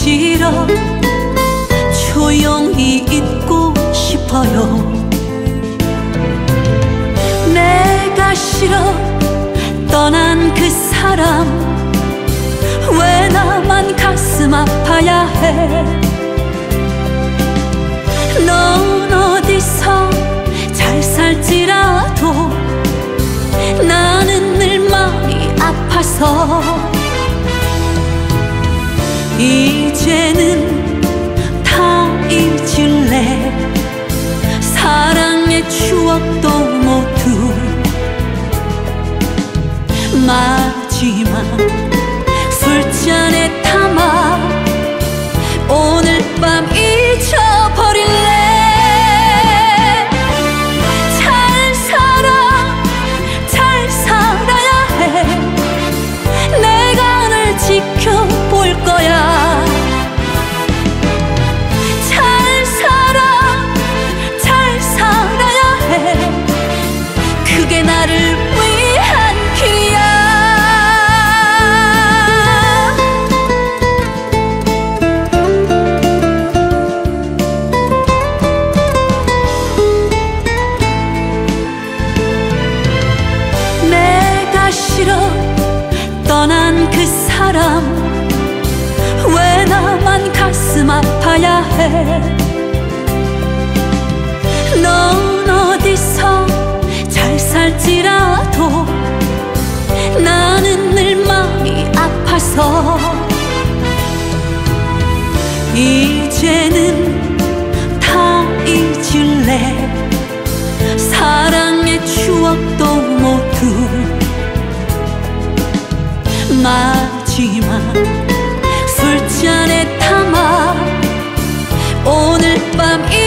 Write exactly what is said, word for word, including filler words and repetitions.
싫어. 조용히 있고 싶어요. 내가 싫어. 떠난 그 사람 왜 나만 가슴 아파야 해. 넌 어디서 잘 살지라도 나는 늘 마음이 아파서 이제는 다 잊을래. 사랑의 추억도 모두 마지막 술잔에 담아 오늘 밤 잊어버릴래. 잘 살아, 잘 살아야 해. 내가 널 지켜볼 거야. 잘 살아, 잘 살아야 해. 그게 나를 위한 길이야. 내가 싫어. 떠난 그 사람 왜 나만 가슴 아파야 해. 넌 어디서 잘 살지라도 나는 늘 마음이 아파서 이제는 다 잊을래. 사랑의 추억도 모두 마지막 술잔에 담아 오늘 밤